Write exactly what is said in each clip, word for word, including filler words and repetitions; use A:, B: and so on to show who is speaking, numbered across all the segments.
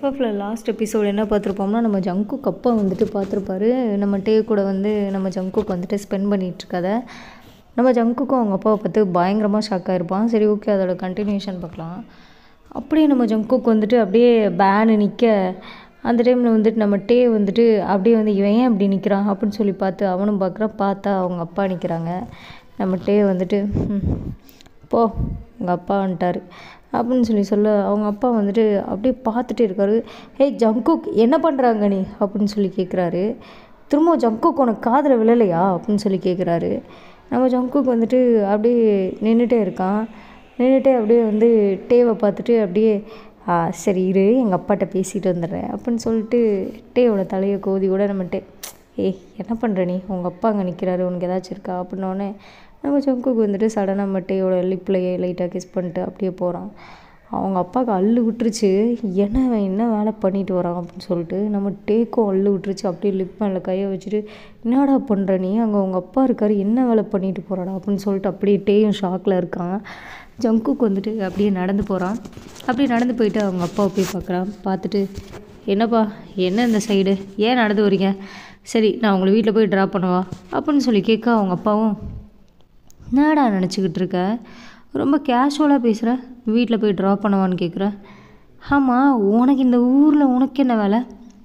A: எஃப்எஃப்ல last episode என்ன பார்த்துருப்போம்னா, நம்ம Jungkook அப்பா வந்துட்டு பார்த்துருப்பாரு. நம்ம டே கூட வந்து நம்ம ஜங்குக் வந்துட்டு ஸ்பெண்ட் பண்ணிகிட்ருக்கதை நம்ம ஜங்குக்கும் அவங்க அப்பாவை பார்த்து பயங்கரமாக ஷாக் ஆகிருப்பான். சரி, ஓகே, அதோட கண்டினியூஷன் பார்க்கலாம். அப்படியே நம்ம ஜங்குக் வந்துட்டு அப்படியே பேனு நிற்க, அந்த டைமில் வந்துட்டு நம்ம டே வந்துட்டு அப்படியே வந்து இவன் ஏன் அப்படி நிற்கிறான் அப்படின்னு சொல்லி பார்த்து அவனும் பார்க்குறான். பார்த்தா அவங்க அப்பா நிற்கிறாங்க. நம்ம டே வந்துட்டு போ உங்கள் அப்பா வந்துட்டார் அப்படின்னு சொல்லி சொல்ல, அவங்க அப்பா வந்துட்டு அப்படியே பார்த்துட்டே இருக்காரு. ஹே ஜங்குக், என்ன பண்ணுறாங்க நீ அப்படின்னு சொல்லி கேட்குறாரு. திரும்ப ஜங்குக் உனக்கு காதில் விழலையா அப்படின்னு சொல்லி கேட்குறாரு. நம்ம ஜங்குக் வந்துட்டு அப்படியே நின்றுட்டே இருக்கான். நின்றுட்டே அப்படியே வந்து டேவை பார்த்துட்டு அப்படியே ஆ சரி இரு, எங்கள் அப்பாட்ட பேசிகிட்டு வந்துடுறேன் அப்படின்னு சொல்லிட்டு டேவோட தலையை கோதி கூட நம்ம டே ஏய் என்ன பண்ணுற நீ, உங்கள் அப்பா அங்கே நிற்கிறாரு, உனக்கு ஏதாச்சும் இருக்கா அப்படின்னோடனே நம்ம ஜங்குக்கு வந்துட்டு சடனாக மட்டையோட லிப்லையே லைட்டாக கிஸ் பண்ணிட்டு அப்படியே போகிறான். அவங்க அப்பாவுக்கு அள்ளு விட்டுருச்சு, என்ன என்ன வேலை பண்ணிட்டு வரான் அப்படின்னு சொல்லிட்டு. நம்ம டேக்கும் அள்ளு விட்டுருச்சு. அப்படியே லிப் மேலே கையை வச்சுட்டு என்னடா பண்ணுற நீ, அங்கே உங்கள் அப்பா இருக்கார், என்ன வேலை பண்ணிட்டு போகிறாடா அப்படின்னு சொல்லிட்டு அப்படியே டேயும் ஷாக்கில் இருக்கான். ஜங்குக்கு வந்துட்டு அப்படியே நடந்து போகிறான். அப்படியே நடந்து போயிட்டு அவங்க அப்பாவை போய் பார்க்குறான். பார்த்துட்டு என்னப்பா என்ன இந்த சைடு ஏன் நடந்து வரீங்க, சரி நான் உங்களை வீட்டில் போய் ட்ராப் பண்ணவா அப்படின்னு சொல்லி கேட்க, அவங்க அப்பாவும் என்னடா நினச்சிக்கிட்டு இருக்க, ரொம்ப கேஷுவலாக பேசுகிற, வீட்டில் போய் ட்ராப் பண்ணவான்னு கேட்குற. ஆமாம், உனக்கு இந்த ஊரில் உனக்கு என்ன வேலை,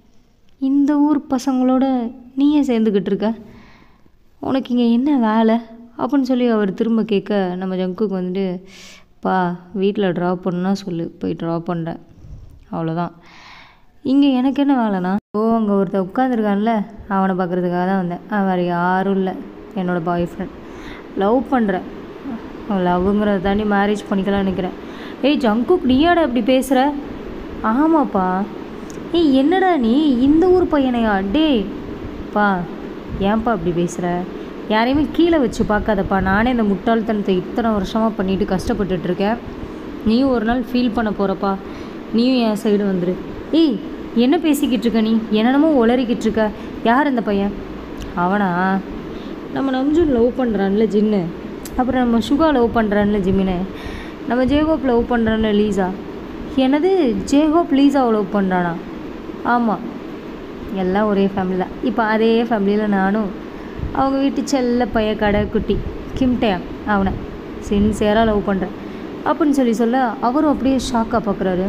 A: இந்த ஊர் பசங்களோட நீயே சேர்ந்துக்கிட்டு இருக்க, உனக்கு இங்கே என்ன வேலை அப்படின்னு சொல்லி அவர் திரும்ப கேட்க, நம்ம ஜங்குக்கு வந்துட்டு பா வீட்டில் ட்ராப் பண்ணுன்னா சொல்லு, போய் ட்ராப் பண்ணுறேன், அவ்வளோதான், இங்கே எனக்கு என்ன வேலைண்ணா. ஓ அங்கே ஒருத்தர் உட்காந்துருக்கான்ல, அவனை பார்க்குறதுக்காக தான் வந்தேன், வேறு யாரும் இல்லை, என்னோடய பாய் ஃப்ரெண்ட், லவ் பண்ணுறேன், லவ்ங்கிறத தாண்டி மேரேஜ் பண்ணிக்கலாம்னு நினைக்கிறேன். ஏய் ஜங்குக், நீயாடா இப்படி பேசுகிற. ஆமாப்பா. ஏய் என்னடா நீ இந்த ஊர் பையனையா, டே பா ஏன்ப்பா இப்படி பேசுகிற, யாரையுமே கீழே வச்சு பார்க்காதப்பா, நானே இந்த முட்டாள்தனத்தை இத்தனை வருஷமாக பண்ணிட்டு கஷ்டப்பட்டுட்ருக்கேன், நீயும் ஒரு நாள் ஃபீல் பண்ண போகிறப்பா, நீயும் என் சைடு வந்துடு. ஏய் என்ன பேசிக்கிட்டு இருக்க நீ, என்னென்னமோ உளறிக்கிட்டு இருக்க, யார் இந்த பையன். அவனா நம்ம நம்ஜூன் லவ் பண்ணுறான்ல ஜின்னு, அப்புறம் நம்ம சுகா லவ் பண்ணுறான்ல ஜிமினை, நம்ம ஜேகோப் லவ் பண்ணுறான்ல லீசா. என்னது ஜேகோப் லீசாவை லவ் பண்ணுறானா. ஆமாம், எல்லாம் ஒரே ஃபேமிலி தான். இப்போ அதே ஃபேமிலியில் நானும் அவங்க வீட்டு செல்ல பைய கடை குட்டி கிம்டேங் அவனை சின்சியராக லவ் பண்ணுறேன் அப்படின்னு சொல்லி சொல்ல, அவரும் அப்படியே ஷாக்காக பார்க்குறாரு.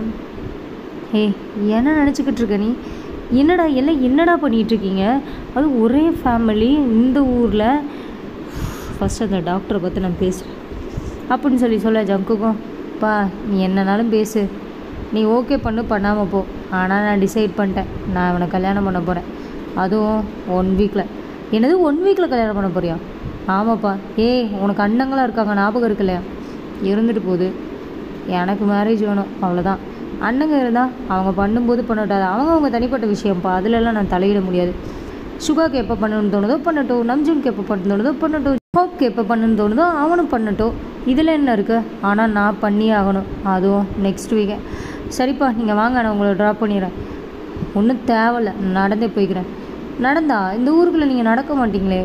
A: ஏய் என்ன நினச்சிக்கிட்டு இருக்க நீ, என்னடா எல்லாம் என்னடா பண்ணிகிட்ருக்கீங்க, அது ஒரே ஃபேமிலி இந்த ஊரில், ஃபஸ்ட்டு அந்த டாக்டரை பார்த்து நான் பேசுகிறேன் அப்படின்னு சொல்லி சொல்ல, ஜங்குக்கும் பா நீ என்னன்னாலும் பேசு, நீ ஓகே பண்ணு பண்ணாமல் போ, ஆனால் நான் டிசைட் பண்ணிட்டேன், நான் அவனை கல்யாணம் பண்ண போகிறேன், அதுவும் ஒன் வீக்கில். என்னது ஒன் வீக்கில் கல்யாணம் பண்ண போறியா. ஆமாப்பா. ஏய் உனக்கு அண்ணங்களாம் இருக்காங்க ஞாபகம் இருக்கு இல்லையா, இருந்துட்டு போகுது, எனக்கு மேரேஜ் வேணும் அவ்வளோதான். அண்ணங்க இருந்தால் அவங்க பண்ணும்போது பண்ணட்டாது, அவங்க அவங்க தனிப்பட்ட விஷயம்ப்பா, அதிலெல்லாம் நான் தலையிட முடியாது. சுகாக்கு எப்போ பண்ணணும்னு தோணுதோ பண்ணட்டும், நம்ஜூனுக்கு எப்போ பண்ண தோணுதோ பண்ணட்டும், ஹோப்க்கு எப்போ பண்ணணும்னு தோணுதோ அவனும் பண்ணட்டும், இதில் என்ன இருக்குது, ஆனால் நான் பண்ணியே ஆகணும், அதுவும் நெக்ஸ்ட் வீக்கே. சரிப்பா நீங்கள் வாங்க, நான் உங்களை ட்ராப் பண்ணிடுறேன். ஒன்றும் தேவையில்ல, நடந்தே போய்க்கிறேன். நடந்தா இந்த ஊருக்குள்ளே நீங்கள் நடக்க மாட்டீங்களே,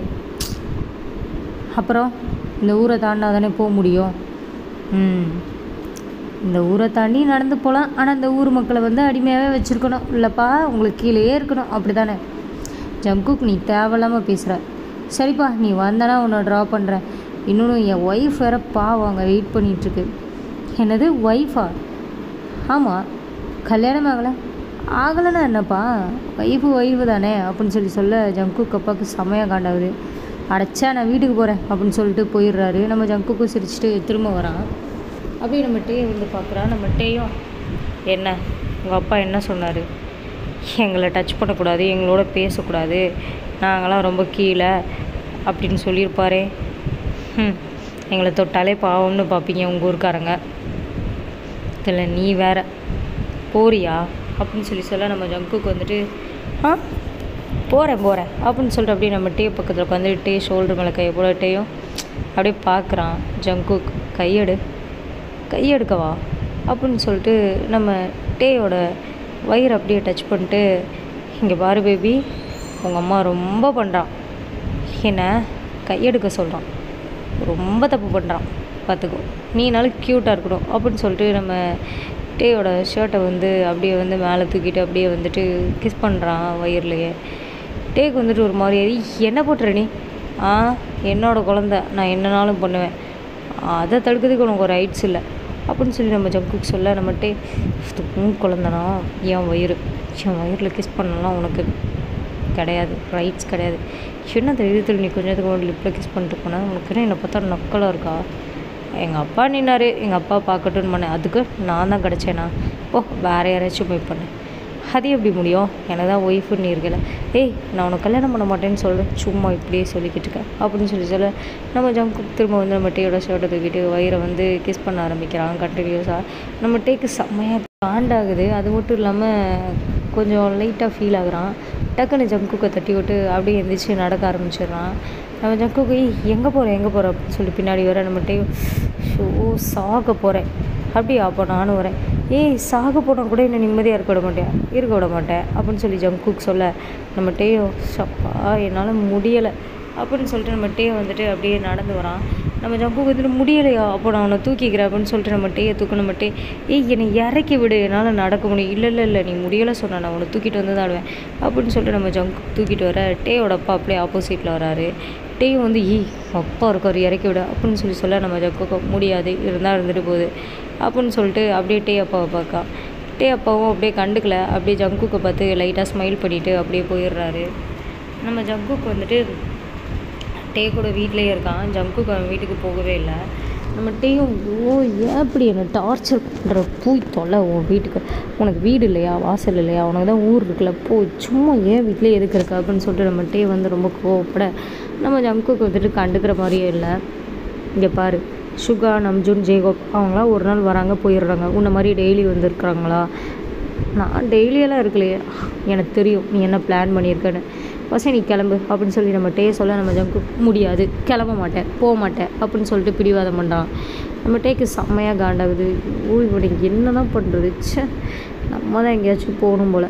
A: அப்புறம் இந்த ஊரை தாண்டா தானே போக முடியும். ம் இந்த ஊரை தாண்டி நடந்து போகலாம், ஆனால் இந்த ஊர் மக்களை வந்து அடிமையாகவே வச்சுருக்கணும் இல்லைப்பா, உங்களுக்கு கீழேயே இருக்கணும், அப்படி தானே. ஜங்குக் நீ தேவையில்லாமல் பேசுகிற. சரிப்பா நீ வந்தனா உன்னை ட்ரா பண்ணுறேன். இன்னொன்று என் ஒய்ஃப் வேறு பாவம் அங்கே வெயிட் பண்ணிகிட்ருக்கு. என்னது ஒய்ஃபா. ஆமாம், கல்யாணம் ஆகலை. ஆகலைன்னா என்னப்பா, ஒய்ஃபு ஒய்ஃபு தானே அப்படின்னு சொல்லி சொல்ல, ஜங்குக் அப்பாவுக்கு செம்மையாக காண்டாகுது. அடைச்சா நான் வீட்டுக்கு போகிறேன் அப்படின்னு சொல்லிட்டு போயிடுறாரு. நம்ம ஜங்குக்கும் சிரிச்சுட்டு திரும்ப வரான். அப்படியே நம்ம டே வந்து பார்க்குறான். நம்ம டேயும் என்ன உங்கள் அப்பா என்ன சொன்னார், எங்களை டச் பண்ணக்கூடாது, எங்களோட பேசக்கூடாது, நாங்களாம் ரொம்ப கீழே அப்படின்னு சொல்லியிருப்பாரே. ம் எங்களை தொட்டாலே பாவம்னு பார்ப்பீங்க உங்கள் ஊருக்காரங்க, இதில் நீ வேற போறியா அப்படின்னு சொல்லி சொல்ல, நம்ம ஜங்குக்கு வந்துட்டு ஆ போகிறேன் போகிறேன் அப்படின்னு சொல்லிட்டு அப்படியே நம்ம டே பக்கத்தில் உட்காந்து டே ஷோல்டர் மேலே கையை போட டேயும் அப்படியே பார்க்குறான். ஜங்குக் கையெடு கையெடுக்கவா அப்படின்னு சொல்லிட்டு நம்ம டேயோட வயிறு அப்படியே டச் பண்ணிட்டு, இங்கே பாரு பேபி, உங்கள் அம்மா ரொம்ப பண்ணுறான், என்ன கையெடுக்க சொல்கிறான், ரொம்ப தப்பு பண்ணுறான் பார்த்துக்கோ, நீனாலும் க்யூட்டாக இருக்கணும் அப்படின்னு சொல்லிட்டு நம்ம டேயோட ஷர்ட்டை வந்து அப்படியே வந்து மேலே தூக்கிட்டு அப்படியே வந்துட்டு கிஸ் பண்ணுறான் வயிறுலையே. டேக்கு வந்துட்டு ஒரு மாதிரி என்ன போட்டுற நீ, ஆ என்னோட குழந்த, நான் என்னனாலும் பண்ணுவேன், அதை தடுக்கிறதுக்கு உனக்கு ஒரு ரைட்ஸ் இல்லை அப்படின்னு சொல்லி நம்ம ஜங்குக்கு சொல்ல, நம்ம டே உன் குழந்தனா என் வயிறு, என் வயிறில் கிஸ் பண்ணலாம் உனக்கு கிடையாது, ரைட்ஸ் கிடையாது. என்ன தைரியத்தில் நீ கொஞ்சத்துக்கு முன்னாடி லிப்பில் கிஸ் பண்ணிட்டு போனேன், உனக்கு என்னை பார்த்தா நக்கலாக இருக்கா, எங்கள் அப்பா நின்னாரு, எங்கள் அப்பா பார்க்கட்டுன்னு பண்ணேன், அதுக்கு நான் தான் கிடச்சேனா, ஓ வேறு யாராச்சும் போய் பண்ணேன், அது எப்படி முடியும், எனக்கு தான் ஒய்ஃபுன்னு இருக்கல, ஏய் நான் உனக்கு கல்யாணம் பண்ண மாட்டேன்னு சொல்கிறேன், சும்மா இப்படியே சொல்லிக்கிட்டு இருக்கேன் அப்படின்னு சொல்லி சொல்ல, நம்ம ஜங்குக்கு திரும்ப வந்து நம்ம டேயோட ஷர்ட்டை தூக்கிட்டு வயிறை வந்து கிஸ் பண்ண ஆரம்பிக்கிறான் கண்டினியூஸாக. நம்ம டேக்கு செம்மையாக காண்டாகுது. அது மட்டும் இல்லாமல் கொஞ்சம் லைட்டாக ஃபீல் ஆகுறான். டக்குன்னு ஜங்குக்கை தட்டி விட்டு அப்படியே எழுந்திரிச்சு நடக்க ஆரம்பிச்சிடுறான். நம்ம ஜங்குக்கு எங்கே போகிறேன் எங்கே போகிறேன் அப்படின்னு சொல்லி பின்னாடி வர, நம்ம டே ஷோ சாக போகிறேன், அப்படியா அப்போ நானும் வரேன், ஏய் சாக போனால் கூட என்ன நிம்மதியாக இருக்க விட மாட்டேன் இருக்க விட மாட்டேன் அப்படின்னு சொல்லி ஜங்குக்கு சொல்ல, நம்ம டேயோ ஷப்பா என்னால் முடியலை அப்படின்னு சொல்லிட்டு நம்ம டே வந்துட்டு அப்படியே நடந்து வரான். நம்ம ஜங்குக்கு வந்துட்டு முடியலையா, அப்போ நான் அவனை தூக்கிக்கிறேன் அப்படின்னு சொல்லிட்டு நம்ம டேயை தூக்க, நம்ம டே ஏய் என்னை இறக்கி விடு, என்னால் நடக்க முடியும், இல்லை இல்லை இல்லை நீ முடியலை சொன்ன, நான் அவனை தூக்கிட்டு வந்து தான் ஆடுவேன் அப்படின்னு சொல்லிட்டு நம்ம ஜங்கு தூக்கிட்டு வர, டேயோட அப்பா அப்படியே ஆப்போசிட்டில் வராரு. டேயும் வந்து ஈ அப்பா இருக்கார் இறக்கி விட அப்படின்னு சொல்லி சொல்ல, நம்ம ஜங்குக்கு முடியாது இருந்தால் இருந்துட்டு போகுது அப்படின்னு சொல்லிட்டு அப்படியே டே அப்பாவை பார்க்கா. டே அப்பாவும் அப்படியே கண்டுக்கல, அப்படியே ஜங்குக்கை பார்த்து லைட்டாக ஸ்மைல் பண்ணிவிட்டு அப்படியே போயிடுறாரு. நம்ம ஜங்குக்கு வந்துட்டு டே கூட வீட்டிலேயே இருக்கான். ஜங்குக்கு அவன் வீட்டுக்கு போகவே இல்லை. நம்ம டேயும் ஓ ஏன் இப்படி என்னை டார்ச்சர் பண்ணுற, போய் தொலை உன் வீட்டுக்கு, உனக்கு வீடு இல்லையா வாசல் இல்லையா, உனக்கு தான் ஊர் இருக்குல்ல, போய் சும்மா ஏன் வீட்டிலே எதுக்கு இருக்க அப்படின்னு சொல்லிட்டு நம்ம டே வந்து ரொம்ப கோவப்பட, நம்ம ஜங்குக்கு வந்துட்டு கண்டுக்கிற மாதிரியே இல்லை. இங்கே பாரு சுகா, நம்ஜூன், ஜேகோப் அவங்களாம் ஒரு நாள் வராங்க போயிடுறாங்க, உன்னை மாதிரி டெய்லி வந்துருக்குறாங்களா, நான் டெய்லியெல்லாம் இருக்கலையே, எனக்கு தெரியும் நீ என்ன பிளான் பண்ணியிருக்கேன்னு, பசங்க நீ கிளம்பு அப்படின்னு சொல்லி நம்ம டே சொல்ல, நம்ம ஜங்கு முடியாது கிளம்ப மாட்டேன் போக மாட்டேன் அப்படின்னு சொல்லிட்டு பிடிவாதம் பண்ணுறான். நம்ம டேக்கு செம்மையாக காண்டாகுது. ஓ இவனுக்கு என்ன தான் பண்ணுறது, சே நம்ம தான் எங்கேயாச்சும் போகணும் போல்,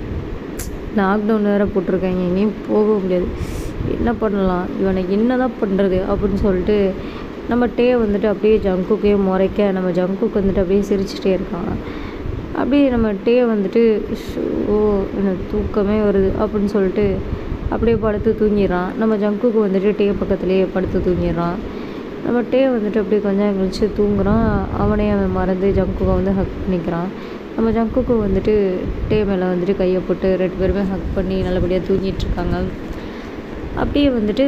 A: லாக்டவுன் வேறு போட்டிருக்காங்க, எங்கேயும் போக முடியாது, என்ன பண்ணலாம், இவனுக்கு என்ன தான் பண்ணுறது அப்படின்னு சொல்லிட்டு நம்ம டே வந்துட்டு அப்படியே ஜங்குக்கே முறைக்க, நம்ம ஜங்குக்கு வந்துட்டு அப்படியே சிரிச்சிட்டே இருக்கான். அப்படியே நம்ம டே வந்துட்டு ஓ எனக்கு தூக்கமே வருது அப்படின்னு சொல்லிட்டு அப்படியே படுத்து தூங்கிடுறான். நம்ம ஜங்குக்கு வந்துட்டு டே பக்கத்துலேயே படுத்து தூங்கிடுறான். நம்ம டே வந்துட்டு அப்படியே கொஞ்சம் கழிச்சு தூங்குறான். அவனே அவன் மறந்து ஜங்குக்கை வந்து ஹக் பண்ணிக்கிறான். நம்ம ஜங்குக்கு வந்துட்டு டே மேலே வந்துட்டு கையை போட்டு ரெண்டு பேருமே ஹக் பண்ணி நல்லபடியாக தூங்கிட்டுருக்காங்க. அப்படியே வந்துட்டு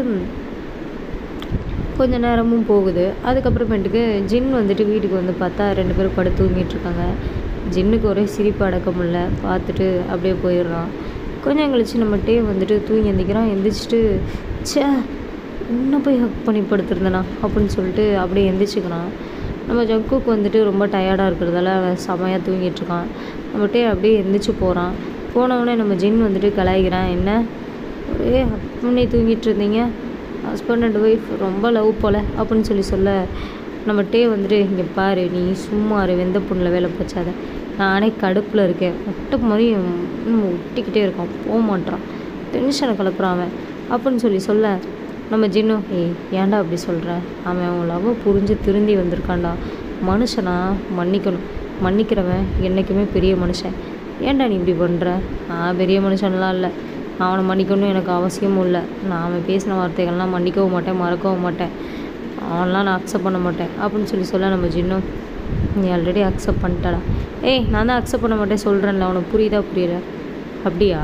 A: கொஞ்சம் நேரமும் போகுது. அதுக்கப்புறமேட்டுக்கு ஜின் வந்துட்டு வீட்டுக்கு வந்து பார்த்தா ரெண்டு பேரும் படுத்து தூங்கிட்டுருக்காங்க. ஜின்னுக்கு ஒரே சிரிப்பு அடக்க முடியல, பார்த்துட்டு அப்படியே போயிடுறான். கொஞ்சம் கழிச்சு நம்ம டே வந்துட்டு தூங்கி எந்திக்கிறான். எந்திரிச்சிட்டு சே இன்னும் போய் ஹக் பண்ணி படுத்துருந்தேனா அப்படின்னு சொல்லிட்டு அப்படியே எந்திரிச்சிக்கிறான். நம்ம ஜங்குக்கு வந்துட்டு ரொம்ப டயர்டாக இருக்கிறதால அவன் செமையாக தூங்கிட்டுருக்கான். நம்ம டே அப்படியே எந்திரிச்சு போகிறான். போனவுடனே நம்ம ஜின் வந்துட்டு கலாய்க்கிறான், என்ன ஒரே ஹக் பண்ணி தூங்கிட்டு இருந்தீங்க, ஹஸ்பண்ட் அண்ட் ஒய்ஃப் ரொம்ப லவ் போல் அப்படின்னு சொல்லி சொல்ல, நம்ம டே வந்துட்டு இங்கே பாரு நீ சும்மா வெந்த புண்ணில் வேலை போச்சாத, நானே கடுப்பில் இருக்கேன், ஒட்ட மாதிரி ஒட்டிக்கிட்டே இருக்கான், போக மாட்டான், டென்ஷனை கிளப்புறான் அப்படின்னு சொல்லி சொல்ல, நம்ம ஜின்னும் ஏய் ஏன்டா அப்படி சொல்கிற, அவன் அவன் லவ் புரிஞ்சு திருந்தி வந்திருக்கான்டா, மனுஷனா மன்னிக்கணும், மன்னிக்கிறவன் என்றைக்குமே பெரிய மனுஷன், ஏன்டா நீ இப்படி பண்ணுற, நான் பெரிய மனுஷன்லாம் இல்லை, அவனை மன்னிக்கணும் எனக்கு அவசியமும் இல்லை, நான் அவன் பேசின வார்த்தைகள்லாம் மன்னிக்கவும் மாட்டேன் மறக்கவும் மாட்டேன், அவன்லாம் நான் அக்செப்ட் பண்ண மாட்டேன் அப்படின்னு சொல்லி சொல்ல, நம்ம ஜின்னும் நீ ஆல்ரெடி அக்செப்ட் பண்ணிட்டாடா, ஏய் நான் தான் அக்செப்ட் பண்ண மாட்டேன் சொல்கிறேன்ல, அவனுக்கு புரியுதா புரியல, அப்படியா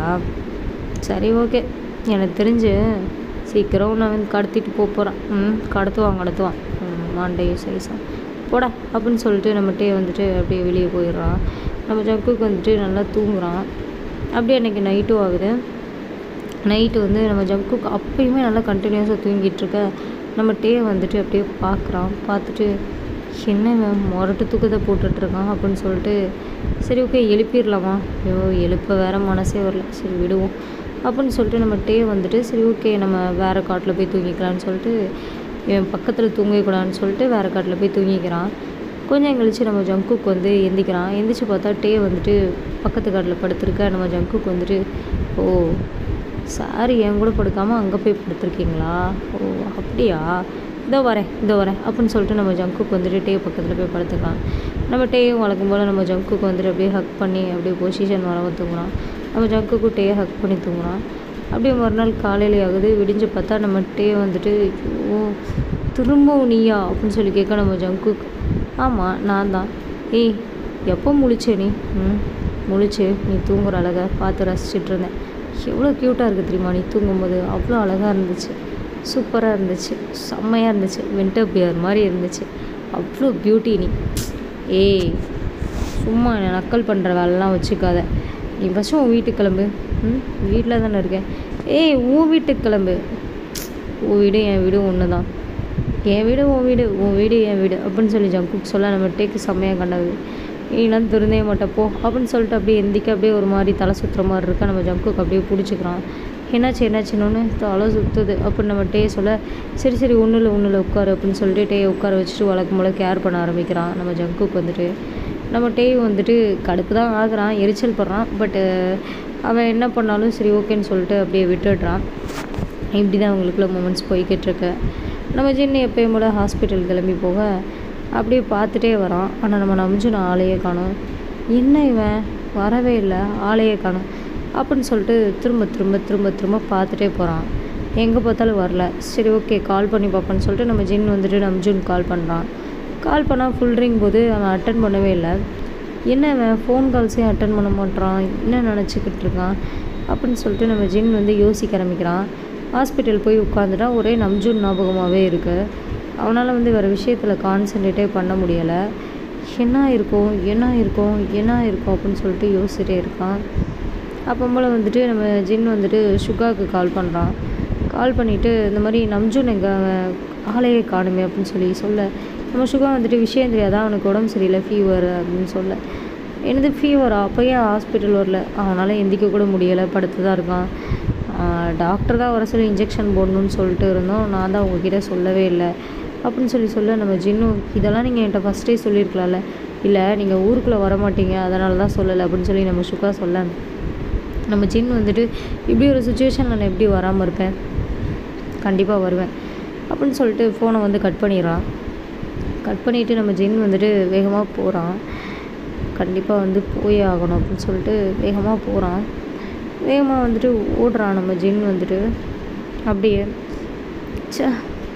A: சரி ஓகே, எனக்கு தெரிஞ்சு சீக்கிரம் ஒன்று அவன் கடத்திட்டு போக போகிறான், ம் கடத்துவான் கடத்துவான் மாண்டையோ சைஸாக போடா அப்படின்னு சொல்லிட்டு நம்ம டே வந்துட்டு அப்படியே வெளியே போயிடுறான். நம்ம ஜங்குக்கு வந்துட்டு நல்லா தூங்குறான். அப்படியே அன்றைக்கி நைட்டும் ஆகுது. நைட்டு வந்து நம்ம ஜங்குக்கு அப்பயுமே நல்லா கண்டினியூஸாக தூங்கிட்டுருக்க, நம்ம டே வந்துட்டு அப்படியே பார்க்குறான். பார்த்துட்டு என்ன முரட்டு தூக்கத்தை போட்டுட்ருக்கான் அப்படின்னு சொல்லிட்டு சரி ஓகே எழுப்பிடலாமா, ஐயோ எழுப்ப வேறு மனசே வரல, சரி விடுவோம் அப்படின்னு சொல்லிட்டு நம்ம டே வந்துட்டு சரி ஓகே நம்ம வேறு காட்டில் போய் தூங்கிக்கலான்னு சொல்லிட்டு இவன் பக்கத்தில் தூங்கக்கூடாதுன்னு சொல்லிட்டு வேறு காட்டில் போய் தூங்கிக்கிறான். கொஞ்சம் கழிச்சு நம்ம ஜங்குக்கு வந்து எந்திக்கிறான். எந்திரிச்சு பார்த்தா டே வந்துட்டு பக்கத்து காட்டில் படுத்துருக்க. நம்ம ஜங்குக்கு வந்துட்டு ஓ சாரி என் கூட படுக்காமல் அங்கே போய் படுத்துருக்கீங்களா, ஓ அப்படியா இதோ வரேன் இதோ வரேன் அப்படின்னு சொல்லிட்டு நம்ம ஜங்குக்கு வந்துட்டு டே பக்கத்தில் போய் படுத்துக்கலாம். நம்ம டேயும் வழக்கம் போல் நம்ம ஜங்குக்கு வந்துட்டு அப்படியே ஹக் பண்ணி அப்படியே பொசிஷன் வரவ தூங்குறான். நம்ம ஜங்குக்கு டேயை ஹக் பண்ணி தூங்குறான். அப்படியே மறுநாள் காலையிலே ஆகுது. விடிஞ்சு பார்த்தா நம்ம டே வந்துட்டு ஓ திரும்பவும் நீயா அப்படின்னு சொல்லி கேட்க நம்ம ஜங்குக்கு ஆமாம் நான் தான். ஏய் எப்போ முழிச்சே நீ? ம் முழிச்சு நீ தூங்குற அழகை பார்த்து ரசிச்சுட்டு இருந்தேன். எவ்வளோ க்யூட்டாக இருக்குது தெரியுமா நீ தூங்கும்போது? அவ்வளோ அழகாக இருந்துச்சு, சூப்பராக இருந்துச்சு, செம்மையாக இருந்துச்சு, வின்டர் பியர் மாதிரி இருந்துச்சு, அவ்வளோ பியூட்டி நீ. ஏய் சும்மா என்னை நக்கல் பண்ணுற வேலைலாம் வச்சுக்காத. நீ ஃபஸ்ட்டு உன் வீட்டுக்கு கிளம்பு. ம் வீட்டில் தானே இருக்கேன். ஏய் உன் வீட்டுக்கு கிளம்பு. உன் வீடு என் வீடு ஒன்று தான். என் வீடு உன் வீடு உன் வீடு என் வீடு அப்படின்னு சொல்லி ஜங்குக்கு சொல்ல நம்ம டேக்கு செம்மையாக கண்டாகுது. நீலாம் திருந்தே மாட்டேன் போ அப்படின்னு சொல்லிட்டு அப்படியே எந்திக்க அப்படியே ஒரு மாதிரி தலை சுற்றுற மாதிரி இருக்கா. நம்ம ஜங்குக்கு அப்படியே பிடிச்சிக்கிறான். என்னாச்சு என்னாச்சுன்னு தலை சுற்றுது அப்படின்னு நம்ம டே சொல்ல சரி சரி ஒன்றும் இல்லை ஒன்றும் இல்லை உட்காரு அப்படின்னு சொல்லிட்டு டே உட்கார வச்சுட்டு வழக்கம் போல் கேர் பண்ண ஆரம்பிக்கிறான் நம்ம ஜங்குக்கு வந்துட்டு. நம்ம டே வந்துட்டு கடுப்பு தான் ஆகுறான், எரிச்சல் படுறான். பட்டு அவன் என்ன பண்ணாலும் சரி ஓகேன்னு சொல்லிட்டு அப்படியே விட்டுடுறான். இப்படி தான் அவங்களுக்குள்ள மூமெண்ட்ஸ் போய்கிட்டுருக்கு. நம்ம ஜின்னு எப்பயும் போல் ஹாஸ்பிட்டல் கிளம்பி போக அப்படியே பார்த்துட்டே வரான். ஆனால் நம்ம நம்ஜுன் ஆளையே காணோம். என்ன இவன் வரவே இல்லை, ஆளையே காணோம் அப்படின்னு சொல்லிட்டு திரும்ப திரும்ப திரும்ப திரும்ப பார்த்துட்டே போகிறான். எங்கே பார்த்தாலும் வரல. சரி ஓகே கால் பண்ணி பார்ப்போன்னு சொல்லிட்டு நம்ம ஜின் வந்துட்டு நம்ஜுன் கால் பண்ணுறான். கால் பண்ணால் ஃபுல் ரிங் போது அவன் அட்டன் பண்ணவே இல்லை. என்ன அவன் ஃபோன் கால்ஸையும் அட்டன் பண்ண மாட்டான், என்ன நினச்சிக்கிட்டு இருக்கான் அப்படின்னு சொல்லிட்டு நம்ம ஜின் வந்து யோசிக்க ஆரம்பிக்கிறான். ஹாஸ்பிட்டல் போய் உட்காந்துட்டான். ஒரே நம்ஜுன் ஞாபகமாகவே இருக்குது. அவனால் வந்து வேறு விஷயத்தில் கான்சன்ட்ரேட்டே பண்ண முடியலை. என்ன இருக்கும் என்ன இருக்கும் என்ன இருக்கும் அப்படின்னு சொல்லிட்டு யோசிச்சுட்டே இருக்கான். அப்போ போல் வந்துட்டு நம்ம ஜின் வந்துட்டு சுகாவுக்கு கால் பண்ணுறான். கால் பண்ணிவிட்டு இந்த மாதிரி நம்ஜுன் எங்கள் ஆளையே காணுமே அப்படின்னு சொல்லி சொல்ல நம்ம சுகா வந்துட்டு விஷயம் தெரியாதா அவனுக்கு உடம்பு சரியில்லை ஃபீவர் அப்படின்னு சொல்ல எனது ஃபீவரா அப்போயே ஹாஸ்பிட்டல் வரல, அவனால் எந்திக்க கூட முடியலை, படுத்து தான் இருக்கான். டாக்டர் தான் வர சொல்லி இன்ஜெக்ஷன் போடணுன்னு சொல்லிட்டு இருந்தோம், நான் தான் உங்ககிட்ட சொல்லவே இல்லை அப்படின்னு சொல்லி சொல்ல நம்ம ஜின்னும் இதெல்லாம் நீங்கள் என்கிட்ட ஃபஸ்ட்டே சொல்லியிருக்கலாம்ல. இல்லை நீங்கள் ஊருக்குள்ளே வர மாட்டீங்க அதனால தான் சொல்லலை அப்படின்னு சொல்லி நம்ம சுகா சொல்ல நம்ம ஜின் வந்துட்டு இப்படி ஒரு சுச்சுவேஷனில் நான் எப்படி வராமல் இருப்பேன், கண்டிப்பாக வருவேன் அப்படின்னு சொல்லிட்டு ஃபோனை வந்து கட் பண்ணிடுறான். கட் பண்ணிவிட்டு நம்ம ஜின் வந்துட்டு வேகமாக போகிறான். கண்டிப்பாக வந்து போயே ஆகணும் அப்படின்னு சொல்லிட்டு வேகமாக போகிறான். வேகமாக வந்துட்டு ஓடுறான் நம்ம ஜின் வந்துட்டு. அப்படியே சே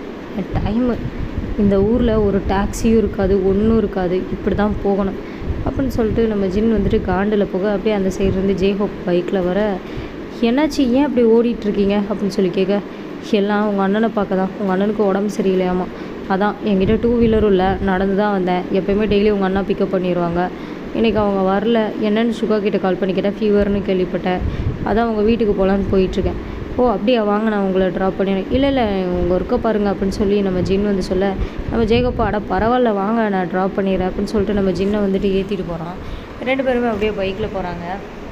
A: டைமு இந்த ஊரில் ஒரு டாக்ஸியும் இருக்காது ஒன்றும் இருக்காது, இப்படி தான் போகணும் அப்படின்னு சொல்லிட்டு நம்ம ஜின் வந்துட்டு காண்டில் போக அப்படியே அந்த சைட்லேருந்து ஜேஹோப் பைக்கில் வர என்னாச்சு ஏன் அப்படி ஓடிட்டுருக்கீங்க அப்படின்னு சொல்லி கேட்க எல்லாம் உங்கள் அண்ணனை பார்க்க தான், உங்கள் அண்ணனுக்கு உடம்பு சரியில்லையாமா, அதான் என்கிட்ட டூ வீலரும் இல்லை நடந்து தான் வந்தேன், எப்போயுமே டெய்லி உங்கள் அண்ணா பிக்கப் பண்ணிடுவாங்க, இன்றைக்கி அவங்க வரல என்னென்னு சுகா கிட்டே கால் பண்ணி கேட்டேன் ஃபீவர்னு கேள்விப்பட்டேன், அதான் அவங்க வீட்டுக்கு போகலான்னு போயிட்டுருக்கேன். ஓ அப்படியா வாங்க நான் உங்களை ட்ராப் பண்ணிடுறேன். இல்லை இல்லை உங்கள் ஒர்க்கை பாருங்கள் அப்படின்னு சொல்லி நம்ம ஜின் வந்து சொல்ல நம்ம ஜேகப்பா அட பரவாயில்ல வாங்க நான் ட்ராப் பண்ணிடுறேன் அப்படின்னு சொல்லிட்டு நம்ம ஜின்னை வந்துட்டு ஏற்றிட்டு போகிறோம். ரெண்டு பேருமே அப்படியே பைக்கில் போகிறாங்க.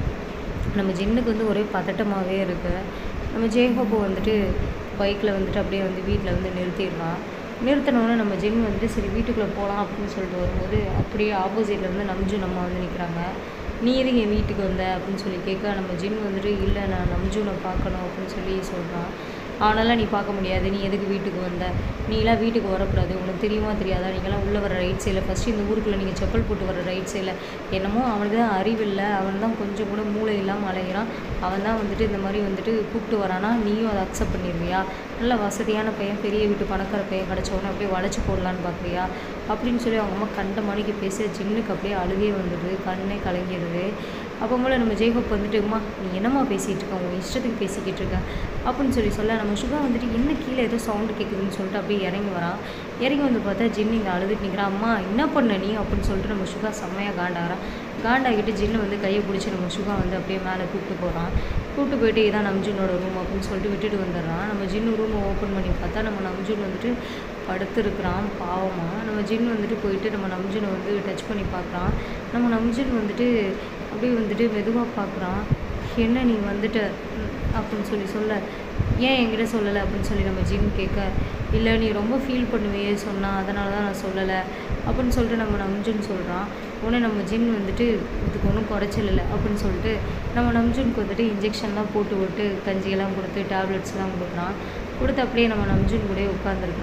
A: நம்ம ஜின்னுக்கு வந்து ஒரே பதட்டமாகவே இருக்குது. நம்ம ஜேகப்போ வந்துட்டு பைக்கில் வந்துட்டு அப்படியே வந்து வீட்டில் வந்து நிறுத்திடுறான். நிறுத்தினோடனே நம்ம ஜின் வந்துட்டு சரி வீட்டுக்குள்ளே போகலாம் அப்படின்னு சொல்லிட்டு வரும்போது அப்படியே ஆப்போசிட்டில் வந்து நம்ஜுன் அம்மா வந்து நிற்கிறாங்க. நீ எதுக்கு என் வீட்டுக்கு வந்த அப்படின்னு சொல்லி கேட்க நம்ம ஜின் வந்துட்டு இல்லை நான் நம்ஜுனை பார்க்கணும் அப்படின்னு சொல்லி சொல்கிறான். அவனால் நீ பார்க்க முடியாது, நீ எதுக்கு வீட்டுக்கு வந்த, நீலாம் வீட்டுக்கு வரக்கூடாது, உனக்கு தெரியுமா தெரியாதா, நீங்களாம் உள்ளே வர ரைட் சைடில் ஃபஸ்ட்டு இந்த ஊருக்குள்ளே நீங்கள் செப்பல் போட்டு வர ரைட் சைடில் என்னமோ அவனுக்கு தான் அறிவில்லை, அவன் தான் கொஞ்சம் கூட மூளை இல்லாமல் அலைகிறான், அவன் தான் வந்துட்டு இந்த மாதிரி வந்துட்டு கூப்பிட்டு வரானா, நீயும் அதை அக்செப்ட் பண்ணிடுவியா, நல்ல வசதியான பையன் பெரிய வீட்டு பணக்கார பையன் கிடச்சவொன்னே அப்படியே வளைச்சி போடலான்னு பார்க்குறியா அப்படின்னு சொல்லி அவங்க அம்மா கண்ட மணிக்கு பேச ஜின்னுக்கு அப்படியே அழுகே வந்துடுது, கண்ணே கலங்கிடுது. அப்போ போல் நம்ம ஜேகப் வந்துட்டு அம்மா நீ என்னம்மா பேசிகிட்டு இருக்க, உங்கள் இஷ்டத்துக்கு பேசிக்கிட்டு இருக்க அப்படின்னு சொல்லி சொல்ல நம்ம சுகா வந்துட்டு என்ன கீழே ஏதோ சவுண்டு கேட்குதுன்னு சொல்லிட்டு அப்படியே இறங்கி வரான். இறங்கி வந்து பார்த்தா ஜின் இங்கே அழுதுட்டு நிற்கிறான். அம்மா என்ன பண்ண நீ அப்படின்னு சொல்லிட்டு நம்ம சுகா செம்மையாக காண்டாகிறான். காண்டாகிட்டு ஜின்னு வந்து கையை பிடிச்சி நம்ம சுகா வந்து அப்படியே மேலே கூப்பிட்டு போகிறான். கூப்பிட்டு போயிட்டு இதான் நம்ஜுனோட ரூம் அப்படின்னு சொல்லிட்டு விட்டுட்டு வந்துடுறான். நம்ம ஜின்னு ரூமை ஓப்பன் பண்ணி பார்த்தா நம்ம நம்ஜுன் வந்துட்டு படுத்துருக்குறான் பாவமாக. நம்ம ஜின் வந்துட்டு போயிட்டு நம்ம நம்ஜுனை வந்து டச் பண்ணி பார்க்குறான். நம்ம நம்ஜுன் வந்துட்டு அப்படியே வந்துட்டு மெதுவாக பார்க்குறான். என்ன நீ வந்துட்ட அப்படின்னு சொல்லி சொல்ல ஏன் என்கிட்ட சொல்லலை அப்படின்னு சொல்லி நம்ம ஜின் கேட்க இல்லை நீ ரொம்ப ஃபீல் பண்ணுவியே சொன்னால் அதனால தான் நான் சொல்லலை அப்படின்னு சொல்லிட்டு நம்ம நம்ஜுன் சொல்கிறான். உடனே நம்ம ஜின் வந்துட்டு இதுக்கு ஒன்றும் குறைச்சல் இல்லை அப்படின்னு சொல்லிட்டு நம்ம நம்ஜுனுக்கு வந்துட்டு இன்ஜெக்ஷன்லாம் போட்டு விட்டு கஞ்சியெல்லாம் கொடுத்து டேப்லெட்ஸ்லாம் கொடுக்குறான். கொடுத்து அப்படியே நம்ம நம்ஜுன் கூட உட்காந்துருக்குறான்.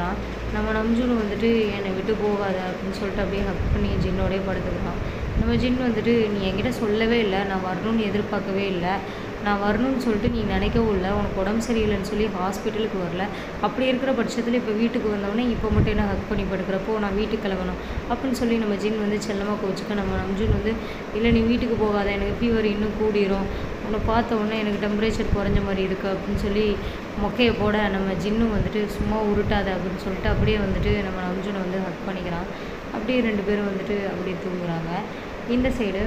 A: நம்ம நம்ஜுன் வந்துட்டு என்னை விட்டு போகாத அப்படின்னு சொல்லிட்டு அப்படியே ஹக் பண்ணி ஜின்னோடய படுத்துக்கிறான். நம்ம ஜின் வந்துட்டு நீ என்கிட்ட சொல்லவே இல்லை, நான் வரணும்னு எதிர்பார்க்கவே இல்லை, நான் வரணும்னு சொல்லிட்டு நீ நினைக்கவும் இல்லை, உனக்கு உடம்பு சரியில்லைன்னு சொல்லி ஹாஸ்பிட்டலுக்கு வரல, அப்படி இருக்கிற பட்சத்தில் இப்போ வீட்டுக்கு வந்தோடனே இப்போ மட்டும் என்ன ஹக் பண்ணி படுக்கிறப்போ நான் வீட்டுக்கு கிளம்பணும் அப்படின்னு சொல்லி நம்ம ஜின் வந்து செல்லமாக கோச்சுக்க நம்ம நம்ஜுன் வந்து இல்லை நீ வீட்டுக்கு போகாத, எனக்கு ஃபீவர் இன்னும் கூடிரும், உன்னை பார்த்த உடனே எனக்கு டெம்பரேச்சர் குறைஞ்ச மாதிரி இருக்குது அப்படின்னு சொல்லி மொக்கையை போட நம்ம ஜின்னும் வந்துட்டு சும்மா உருட்டாத அப்படின்னு சொல்லிட்டு அப்படியே வந்துட்டு நம்ம நம்ஜுனை வந்து ஹக் பண்ணிக்கிறான். அப்படியே ரெண்டு பேரும் வந்துட்டு அப்படியே தூங்குறாங்க. இந்த சைடு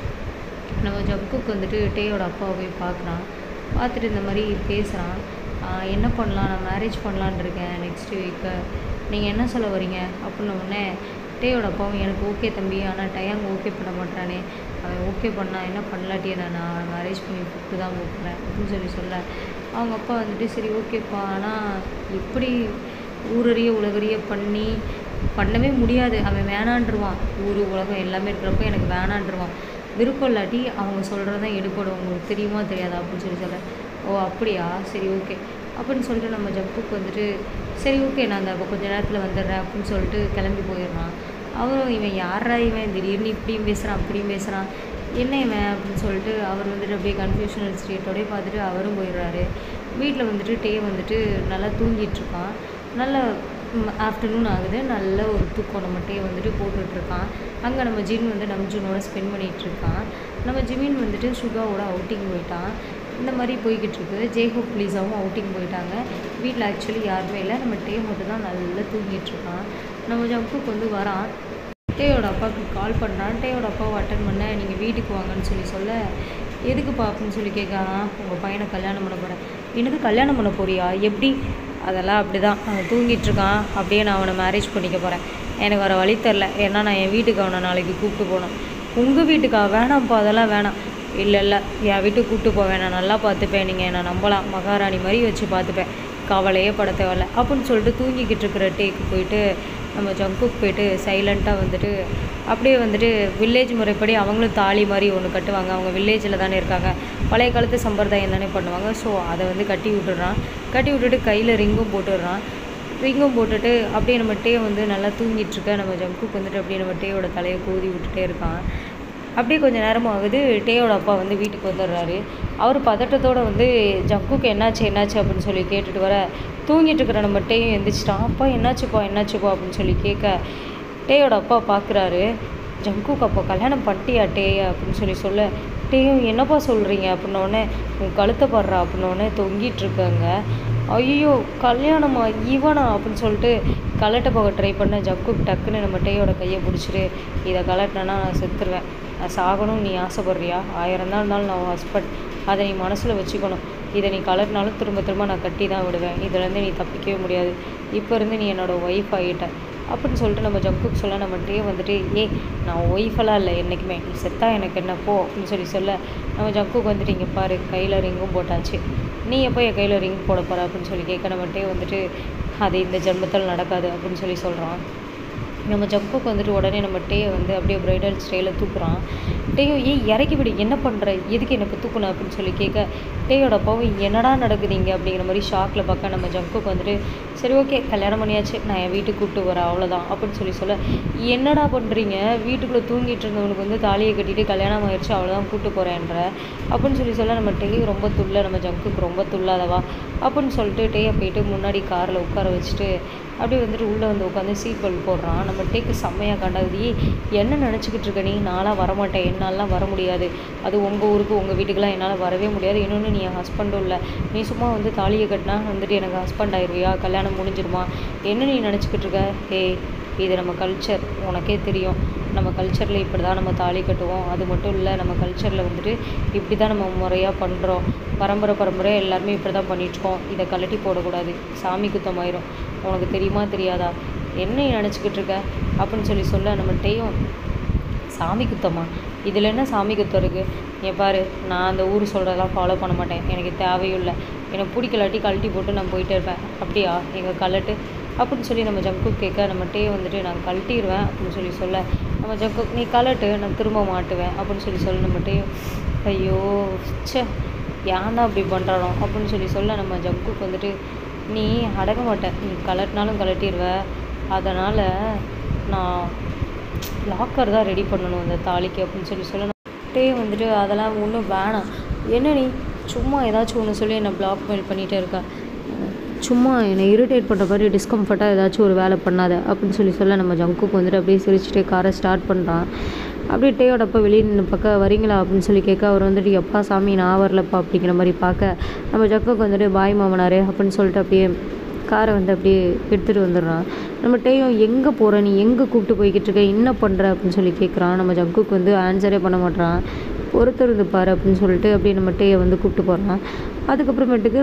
A: நம்ம ஜங்குக் வந்துட்டு டேயோட அப்பாவை போய் பார்க்குறான். பார்த்துட்டு இந்த மாதிரி பேசுகிறான். என்ன பண்ணலாம், நான் மேரேஜ் பண்ணலான் இருக்கேன் நெக்ஸ்ட் வீக்கு, நீங்கள் என்ன சொல்ல வரீங்க அப்படின்ன உடனே டேயோட அப்பாவும் எனக்கு ஓகே தம்பி, ஆனால் டயாங் ஓகே பண்ண மாட்டானே, அவன் ஓகே பண்ணால் என்ன பண்ணலாட்டியே நான் நான் மேரேஜ் பண்ணி கூப்பிட்டு தான் போகிறேன் அப்படின்னு சொல்லி சொல்ல அவங்க அப்பா வந்துட்டு சரி ஓகேப்பா, ஆனால் எப்படி ஊரறிய உலகறிய பண்ணி பண்ணவே முடியாது, அவன் வேணான்றுவான், ஊர் உலகம் எல்லாமே இருக்கிறப்ப எனக்கு வேணான்றுவான், விருப்பம் இல்லாட்டி அவங்க சொல்கிறதான் எடுப்படும், உங்களுக்கு தெரியுமா தெரியாதா அப்படின்னு சொல்லி சொல்ல ஓ அப்படியா சரி ஓகே அப்படின்னு சொல்லிட்டு நம்ம ஜங்குக் வந்துட்டு சரி ஓகே நான் அந்த கொஞ்சம் நேரத்தில் வந்துடுறேன் அப்படின்னு சொல்லிட்டு கிளம்பி போயிடுறான். அவரும் இவன் யாரா இவன் திடீர்னு இப்படியும் பேசுகிறான் அப்படியும் பேசுகிறான், என்ன இவன் அப்படின்னு சொல்லிட்டு அவர் வந்துட்டு அப்படியே கன்ஃபியூஷனல் ஸ்டேட்டோடய பார்த்துட்டு அவரும் போயிடுறாரு. வீட்டில் வந்துட்டு டே வந்துட்டு நல்லா தூங்கிட்டுருக்கான். நல்ல ஆஃப்டர்நூன் ஆகுது, நல்ல ஒரு தூக்கம் நம்ம டே வந்துட்டு போட்டுட்ருக்கான். அங்கே நம்ம ஜின் வந்து நம்ஜுனோட ஸ்பெண்ட் பண்ணிகிட்ருக்கான். நம்ம ஜிமின் வந்துட்டு சுகாவோட அவுட்டிங் போயிட்டான். இந்த மாதிரி போய்கிட்டு இருக்கு. ஜேஹோப் லீஸாவும் அவுட்டிங் போயிட்டாங்க. வீட்டில் ஆக்சுவலி யாருமே இல்லை, நம்ம டே மட்டும் தான் நல்லா தூங்கிட்டுருக்கான். நம்ம ஜங்குக் வந்து வரான். டேயோட அப்பாவுக்கு கால் பண்ணுறான். டேயோட அப்பாவை அட்டன் பண்ண நீங்கள் வீட்டுக்கு வாங்கன்னு சொல்லி சொல்ல எதுக்குப்பா அப்படின்னு சொல்லி கேட்குறான். உங்கள் பையனை கல்யாணம் பண்ண போகிறேன். எனக்கு கல்யாணம் பண்ண போறியா, எப்படி, அதெல்லாம் அப்படி தான், அவன் தூங்கிட்டுருக்கான், அப்படியே நான் அவனை மேரேஜ் பண்ணிக்க போகிறேன், எனக்கு வர வழி தெரில, ஏன்னா நான் என் வீட்டுக்கு அவனை நாளைக்கு கூப்பிட்டு போகணும். உங்கள் வீட்டுக்கா, வேணாம்ப்பா அதெல்லாம் வேணாம், இல்லை இல்லை என் வீட்டுக்கு கூப்பிட்டு போவேன், நான் நல்லா பார்த்துப்பேன், நீங்கள் என்னை நம்பலாம், மகாராணி மாதிரி வச்சு பார்த்துப்பேன், கவலையே பட தேவையில்ல அப்படின்னு சொல்லிட்டு தூங்கிக்கிட்டு இருக்கிற டேக்கு போயிட்டு நம்ம ஜங்குக் போயிட்டு சைலண்ட்டாக வந்துட்டு அப்படியே வந்துட்டு வில்லேஜ் முறைப்படி அவங்களும் தாலி மாதிரி ஒன்று கட்டுவாங்க. அவங்க வில்லேஜில் தானே இருக்காங்க, பழைய காலத்து சம்பிரதாயம் தானே பண்ணுவாங்க. ஸோ அதை வந்து கட்டி விட்டுடுறான். கட்டி விட்டுட்டு கையில் ரிங்கும் போட்டுடுறான். ரிங்கும் போட்டுட்டு அப்படியே நம்ம டே வந்து நல்லா தூங்கிட்டுருக்க நம்ம ஜங்குக் வந்துட்டு அப்படியே நம்ம டேயோட தலையை கோதி விட்டுட்டே இருக்கான். அப்படியே கொஞ்சம் நேரம் ஆகுது. டேயோட அப்பா வந்து வீட்டுக்கு வந்துடுறாரு. அவர் பதட்டத்தோடு வந்து ஜங்குக்கு என்னாச்சு என்னாச்சு அப்படின்னு சொல்லி கேட்டுட்டு வர தூங்கிட்டு இருக்கிற நம்ம டேயும் எந்திரிச்சிட்டான். அப்பா என்னாச்சுப்பா என்னாச்சுப்பா அப்படின்னு சொல்லி கேட்க டேயோட அப்பா பார்க்குறாரு. ஜங்குக்கு அப்பா கல்யாணம் பண்ணிட்டியா டே அப்படின்னு சொல்லி சொல்ல டேயும் என்னப்பா சொல்கிறீங்க அப்படின்னோடனே உன் கழுத்தை படுறா அப்படின்னோடனே தொங்கிட்டுருக்காங்க. ஐயோ கல்யாணமா இவனா அப்படின்னு சொல்லிட்டு கலட்ட போக ட்ரை பண்ண ஜங்குக் டக்குன்னு நம்ம டேயோட கையை பிடிச்சிட்டு இதை கலட்டினா நான் செத்துருவேன், நான் சாகணும், நீ ஆசைப்படுறியா, ஆயிரம் தான் இருந்தாலும் நான் ஹஸ்பண்ட், அதை நீ மனசில் வச்சுக்கணும், இதை நீ கலட்டினாலும் திரும்ப திரும்ப நான் கட்டி தான் விடுவேன், இதுலேருந்து நீ தப்பிக்கவே முடியாது, இப்போ இருந்து நீ என்னோடய ஒய்ஃப் ஆகிட்ட அப்படின்னு சொல்லிட்டு நம்ம ஜங்குக் சொல்ல நம்ம டே வந்துட்டு ஏ நான் ஒய்ஃபெல்லாம் இல்லை என்றைக்குமே, நீ செத்தா எனக்கு என்ன போ அப்படின்னு சொல்லி சொல்ல நம்ம ஜங்குக் வந்துட்டு இங்கே பாரு கையில் ரிங்கும் போட்டாச்சு, நீ எப்போ என் கையில் ரிங் போட போகிற அப்படின்னு சொல்லி கேட்க நம்ம டே வந்துட்டு அது இந்த ஜென்மத்தில் நடக்காது அப்படின்னு சொல்லி சொல்கிறான். நம்ம ஜங்குக் வந்துட்டு உடனே நம்ம டேயை வந்து அப்படியே ப்ரைடல் ஸ்டைலில் தூக்குறான். டேயோ ஏய் இறக்கி விடு, என்ன பண்ணுற, எதுக்கு எனக்கு தூக்கணும் அப்படின்னு சொல்லி கேட்க டேயோட அப்பாவும் என்னடா நடக்குதுங்க அப்படிங்கிற மாதிரி ஷாக்கில் பார்க்க நம்ம ஜங்குக் வந்துட்டு சரி ஓகே கல்யாணம் பண்ணியாச்சு, நான் என் வீட்டுக்கு கூப்பிட்டு வரேன் அவ்வளோதான் அப்படின்னு சொல்லி சொல்ல என்னடா பண்ணுறீங்க, வீட்டுக்குள்ளே தூங்கிட்டு இருந்தவனுக்கு வந்து தாலியை கட்டிட்டு கல்யாணம் ஆயிடுச்சு அவ்வளோதான் கூப்பிட்டு போகிறேன்ற அப்படின்னு சொல்லி சொல்ல நம்ம டேயும் ரொம்ப துள்ள, நம்ம ஜங்குக்கு ரொம்ப துள்ளாதவா அப்படின்னு சொல்லிட்டு டேயை போயிட்டு முன்னாடி காரில் உட்கார வச்சுட்டு அப்படியே வந்துட்டு உள்ளே வந்து உட்காந்து சீட் பெல்ட் போடுறான். நம்ம டேக்கு செம்மையாக கண்டாகுது. என்ன நினச்சிக்கிட்டு இருக்க நீ, நான்லாம் வரமாட்டேன், என்னாலாம் வர முடியாது, அது உங்கள் ஊருக்கு உங்கள் வீட்டுக்கெலாம் என்னால் வரவே முடியாது, இன்னொன்று நீ என் ஹஸ்பண்டும் இல்லை, நீ சும்மா வந்து தாலியை கட்டினா வந்துட்டு எனக்கு ஹஸ்பண்ட் ஆயிடுவியா, கல்யாணம் முடிஞ்சிருமா, என்ன நீ நினச்சிக்கிட்டு இருக்க, ஹே இது நம்ம கல்ச்சர் உனக்கே தெரியும், நம்ம கல்ச்சரில் இப்படி தான் நம்ம தாலி கட்டுவோம், அது மட்டும் இல்லை நம்ம கல்ச்சரில் வந்துட்டு இப்படி தான் நம்ம முறையாக பண்ணுறோம், பரம்பரை பரம்பரையாக எல்லாருமே இப்படி தான் பண்ணிகிட்ருக்கோம், இதை கழட்டி போடக்கூடாது, சாமி குத்தமாயிரும், உனக்கு தெரியுமா தெரியாதா, என்ன நினச்சிக்கிட்டு இருக்க அப்படின்னு சொல்லி சொல்ல நம்ம டேயும் சாமி குத்தமா, இதில் என்ன சாமி குத்தம் இருக்குது, என் பாரு நான் அந்த ஊர் சொல்கிறதெல்லாம் ஃபாலோ பண்ண மாட்டேன், எனக்கு தேவையும் இல்லை, என்னை பிடிக்கலாட்டி கழட்டி போட்டு நான் போயிட்டே இருப்பேன், அப்படியா எங்கள் கலட்டு அப்படின்னு சொல்லி நம்ம ஜங்குக் கேட்க நம்ம டே வந்துட்டு நான் கழட்டிடுவேன் அப்படின்னு சொல்லி சொல்ல நம்ம ஜங்குக் நீ கலட்டு நான் திரும்ப மாட்டுவேன் அப்படின்னு சொல்லி சொல்ல நம்ம டே ஐயோ சே ஏன் தான் அப்படி பண்ணுறானோ அப்படின்னு சொல்லி சொல்ல நம்ம ஜங்குக் வந்துட்டு நீ அடங்க மாட்ட, நீ கலட்டினாலும் கலட்டிடுவ. அதனால் நான் லாக்கர் தான் ரெடி பண்ணணும் அந்த தாலிக்கு அப்படின்னு சொல்லி சொல்ல டே வந்துட்டு அதெல்லாம் ஒன்றும் வேணாம். என்ன நீ சும்மா ஏதாச்சும் ஒன்று சொல்லி என்னை பிளாக்மெயில் பண்ணிகிட்டே இருக்க, சும்மா என்னை இரிட்டேட் பண்ணுற மாதிரி டிஸ்கம்ஃபர்ட்டாக ஏதாச்சும் ஒரு வேலை பண்ணாத அப்படின்னு சொல்லி சொல்ல நம்ம ஜங்குக்கு வந்துட்டு அப்படியே சிரிச்சுட்டே காரை ஸ்டார்ட் பண்ணுறான். அப்படியே டேயோட அப்பா வெளியே நின்று பார்க்க வரீங்களா அப்படின்னு சொல்லி கேட்க அவர் வந்துட்டு எப்பா சாமி நான் வரலப்பா அப்படிங்கிற மாதிரி பார்க்க நம்ம ஜங்குக்கு வந்துட்டு பாய் மாமனாரே அப்படின்னு சொல்லிட்டு அப்படியே காரை வந்து அப்படியே எடுத்துகிட்டு வந்துடுறான். நம்ம டேயும் எங்கே போகிற, நீ எங்கே கூப்பிட்டு போய்கிட்டு இருக்க, என்ன பண்ணுற அப்படின்னு சொல்லி கேட்குறான். நம்ம ஜங்குக்கு வந்து ஆன்சரே பண்ண மாட்டான். பொறுத்து இருந்து பாரு அப்படின்னு சொல்லிட்டு அப்படியே நம்ம டேயை வந்து கூப்பிட்டு போகிறான். அதுக்கப்புறமேட்டுக்கு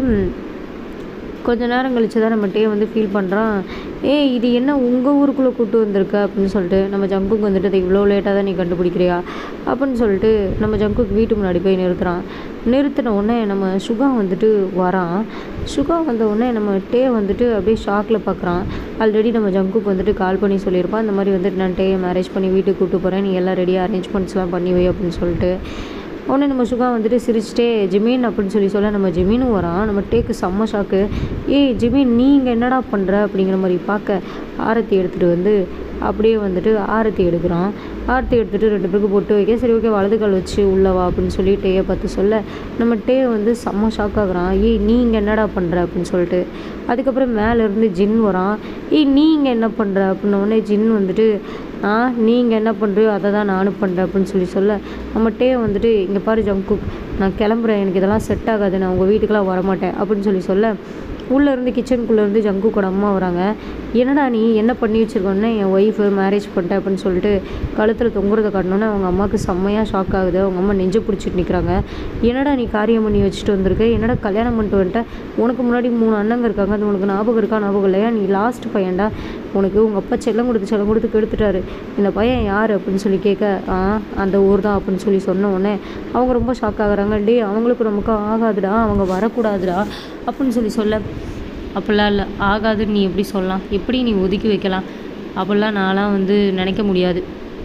A: கொஞ்ச நேரம் கழிச்சு தான் நம்ம டே வந்து ஃபீல் பண்ணுறான். ஏய் இது என்ன உங்கள் ஊருக்குள்ளே கூப்பிட்டு வந்திருக்க அப்படின்னு சொல்லிட்டு நம்ம ஜங்குக்கு வந்துட்டு அதை இவ்வளோ லேட்டாக தான் நீ கண்டுபிடிக்கிறியா அப்படின்னு சொல்லிட்டு நம்ம ஜங்குக்கு வீட்டு முன்னாடி போய் நிறுத்துகிறான். நிறுத்தின உடனே நம்ம சுகா வந்துட்டு வரான். சுகா வந்த உடனே நம்ம டே வந்துட்டு அப்படியே ஷாக்கில் பார்க்குறான். ஆல்ரெடி நம்ம ஜங்குக்கு வந்துட்டு கால் பண்ணி சொல்லியிருப்பான், இந்த மாதிரி வந்துட்டு நான் டேயை மேரேஜ் பண்ணி வீட்டுக்கு கூப்பிட்டு போகிறேன், நீ எல்லாம் ரெடியாக அரேஞ்ச்மெண்ட்ஸ்லாம் பண்ணி வை அப்படின்னு சொல்லிட்டு. உடனே நம்ம சுகா வந்துட்டு சிரிச்சிட்டே ஜிமீன் அப்படின்னு சொல்லி சொல்ல நம்ம ஜிமீனும் வரான். நம்ம டேக்கு செம்ம ஷாக்கு. ஏய் ஜிமீன் நீ இங்கே என்னடா பண்ணுற அப்படிங்கிற மாதிரி பார்க்க ஆரத்தி எடுத்துகிட்டு வந்து அப்படியே வந்துட்டு ஆரத்தி எடுக்கிறான். ஆரத்தி எடுத்துகிட்டு ரெண்டு பேருக்கு பொட்டு வைக்க சரி ஓகே வலது கால் வச்சு உள்ளவா அப்படின்னு சொல்லி டேயை பார்த்து சொல்ல நம்ம டே வந்து செம்ம ஷாக் ஆகுறான். ஏய் நீ இங்கே என்னடா பண்ணுற அப்படின்னு சொல்லிட்டு. அதுக்கப்புறம் மேலேருந்து ஜின் வரான். ஏய் நீ இங்கே என்ன பண்ணுற அப்படின்ன உடனே ஜின் வந்துட்டு ஆ நீங்கள் என்ன பண்ணுறியோ அதை தான் நானும் பண்ணுறேன் அப்படின்னு சொல்லி சொல்ல நம்ம டே வந்துட்டு இங்கே பாரு ஜங்குக் நான் கிளம்புறேன், எனக்கு இதெல்லாம் செட் ஆகாது, நான் உங்கள் வீட்டுக்கெலாம் வரமாட்டேன் அப்படின்னு சொல்லி சொல்ல உள்ளேருந்து கிச்சனுக்குள்ளேருந்து ஜங்குக்கோட அம்மா வராங்க. என்னடா நீ என்ன பண்ணி வச்சுருக்கோன்னே என் ஒய்ஃபு மேரேஜ் பண்ணிட்டேன் அப்படின்னு சொல்லிட்டு கழுத்தில் தொங்குறதை காட்டினோன்னே அவங்க அம்மாவுக்கு செம்மையாக ஷாக் ஆகுது. அவங்க அம்மா நெஞ்சு பிடிச்சிட்டு நிற்கிறாங்க. என்னடா நீ காரியம் பண்ணி வச்சுட்டு வந்திருக்க, என்னடா கல்யாணம் பண்ணிட்டு வந்துட்டேன், உனக்கு முன்னாடி மூணு அண்ணங்க இருக்காங்க, அது உனக்கு ஞாபகம் இருக்கா ஞாபகம் இல்லையா, நீ லாஸ்ட் பையன்டா, உனக்கு உங்கள் அப்பா செல்லம் கொடுத்து செல்லம் கொடுத்து கெடுத்துட்டாரு, இந்த பையன் யார் அப்படின்னு சொல்லி கேட்க ஆ அந்த ஊர் தான் அப்படின்னு சொல்லி சொன்ன உடனே அவங்க ரொம்ப ஷாக் ஆகுறாங்க. டே அவங்களுக்கு நமக்கு ஆகாதுடா, அவங்க வரக்கூடாதுடா அப்படின்னு சொல்லி சொல்ல அப்படிலாம் இல்லை, ஆகாதுன்னு நீ எப்படி சொல்லலாம், எப்படி நீ ஒதுக்கி வைக்கலாம், அப்படிலாம் நான்லாம் வந்து நினைக்க முடியாது,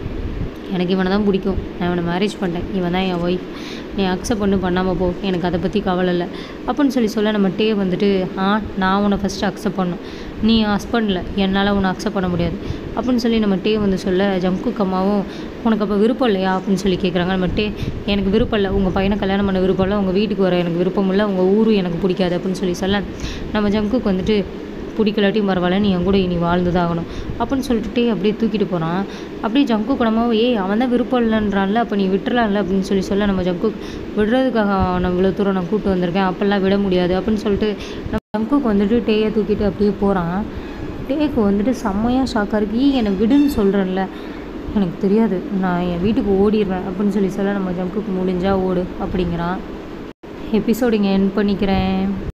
A: எனக்கு இவனை தான் பிடிக்கும், நான் இவனை மேரேஜ் பண்ணிட்டேன், இவன் தான் என் ஒய்ஃப், நீ அக்செப்ட் பண்ணு பண்ணாமல் போ, எனக்கு அதை பற்றி கவலை இல்லை அப்படின்னு சொல்லி சொல்ல நம்ம டே வந்துட்டு ஆ நான் உன்னை ஃபஸ்ட்டு அக்செப்ட் பண்ணணும், நீ ஹஸ்பண்டில் என்னால் உன்னை அக்செப்ட் பண்ண முடியாது அப்படின்னு சொல்லி நம்ம டே வந்து சொல்ல ஜங்குக்கு அம்மாவும் உனக்கு அப்போ விருப்பம் இல்லையா அப்படின்னு சொல்லி கேட்குறாங்க. நம்ம டே எனக்கு விருப்பம் இல்லை, உங்கள் பையனை கல்யாணம் பண்ண விருப்பம் இல்லை, உங்கள் வீட்டுக்கு வர எனக்கு விருப்பம் இல்லை, உங்கள் ஊரும் எனக்கு பிடிக்காது அப்படின்னு சொல்லி சொல்ல நம்ம ஜங்குக்கு வந்துட்டு பிடிக்கலாட்டியும் பரவாயில்ல, நீ என் கூட இனி வாழ்ந்து தான் ஆகணும் அப்படின்னு சொல்லிட்டு அப்படியே தூக்கிட்டு போகிறான். அப்படியே ஜங்கு கூடமாவும் ஏய் அவன் தான் விருப்பம் இல்லைன்றான்ல, அப்போ நீ விட்டுறலாம்ல அப்படின்னு சொல்லி சொல்ல நம்ம ஜங்கு விடுறதுக்காக நான் இவ்வளோ தூரம் நான் கூப்பிட்டு வந்திருக்கேன், அப்போல்லாம் விட முடியாது அப்படின்னு சொல்லிட்டு நம்ம ஜங்குக்கு வந்துட்டு டேயை தூக்கிட்டு அப்படியே போகிறான். டேக்கு வந்துட்டு செம்மையாக ஷாக்காக இருக்கு. ஈ என்னை விடுன்னு சொல்கிறேன்ல, எனக்கு தெரியாது, நான் என் வீட்டுக்கு ஓடிடுவேன் அப்படின்னு சொல்லி சொல்ல நம்ம ஜங்குக்கு முடிஞ்சால் ஓடு அப்படிங்கிறான். எபிசோடு இங்கே என் பண்ணிக்கிறேன்.